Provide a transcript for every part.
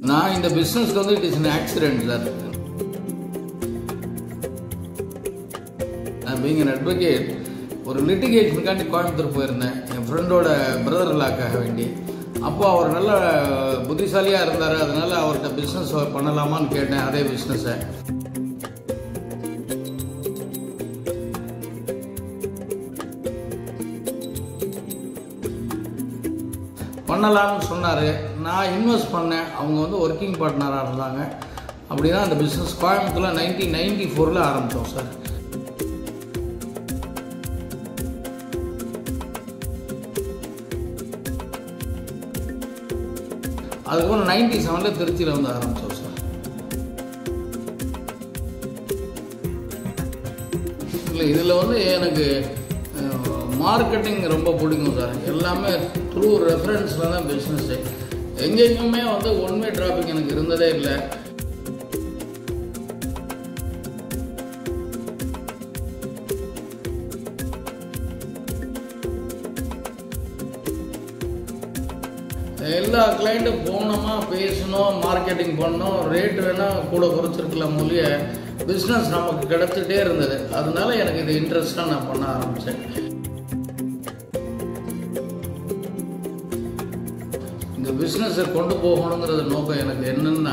நான் இந்த பிஸ்னஸ்க்கு வந்து it is an accident sir. நான் பீயிங் an advocate ஒரு லிட்டிகேஷனுக்காண்டி கோயம்புத்தூர் போயிருந்தேன் என் ஃப்ரெண்டோட பிரதர்லாக்காக வேண்டி. அப்போ அவர் நல்ல புத்திசாலியாக இருந்தார். அதனால அவர்கிட்ட பிஸ்னஸ் பண்ணலாமான்னு கேட்டேன். அதே பிஸ்னஸை பண்ணலாம்னு சொன்னார். நான் இன்வெஸ்ட் பண்ணேன். அவங்க வந்து ஒர்க்கிங் பார்ட்னராக இருந்தாங்க. அப்படின்னா அந்த பிஸ்னஸ் கோயம்புத்தூரில் 1994 ஆரம்பித்தோம் சார். அதுக்கப்புறம் 97 திருச்சியில் வந்து ஆரம்பித்தோம் சார். இல்லை இதில் வந்து எனக்கு மார்க்கெட்டிங் ரொம்ப பிடிக்கும் சார். எல்லாமே த்ரூ ரெஃபரன்ஸில் தான் பிஸ்னஸ்ஸு. எங்கெங்குமே வந்து ஒன்வே டிராஃபிக் எனக்கு இருந்ததே இல்லை. எல்லா கிளைண்ட்டும் போனோமா பேசணும், மார்க்கெட்டிங் பண்ணோம், ரேட் வேணால் கூட குறைச்சிருக்கலாம் மொழிய பிஸ்னஸ் நமக்கு கிடச்சிட்டே இருந்தது. அதனால எனக்கு இது இன்ட்ரெஸ்டாக நான் பண்ண ஆரம்பித்தேன். இந்த பிஸ்னஸை கொண்டு போகணுங்கிறது நோக்கம் எனக்கு என்னன்னா,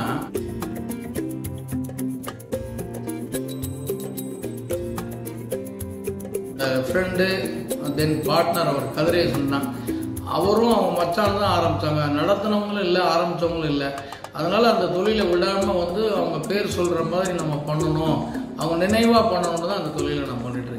ஃப்ரெண்டு தென் பார்ட்னர் அவர் கதிரேசன் தான். அவரும் அவங்க மச்சான் தான் ஆரம்பித்தாங்க. நடத்தினவங்களும் இல்லை, ஆரம்பித்தவங்களும் இல்லை. அதனால் அந்த தொழிலை விடாமல் வந்து அவங்க பேர் சொல்கிற மாதிரி நம்ம பண்ணணும், அவங்க நினைவாக பண்ணணும்னு தான் அந்த தொழிலை நான் பண்ணிகிட்ருக்கேன்.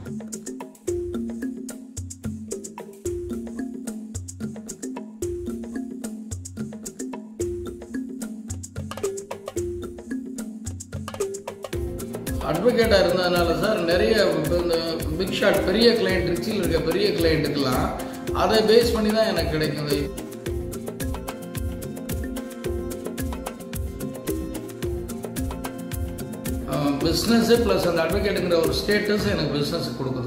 அட்வொகேட்டாக இருந்ததுனால சார் நிறைய இந்த பிக் ஷாட் பெரிய கிளைண்ட், ரிச்சில் இருக்க பெரிய கிளைண்ட்டுக்கெல்லாம் அதை பேஸ் பண்ணி தான் எனக்கு கிடைக்குது. பிஸ்னஸ்ஸு ப்ளஸ் அந்த அட்வொகேட்டுங்கிற ஒரு ஸ்டேட்டஸ் எனக்கு பிஸ்னஸ் கொடுக்குது.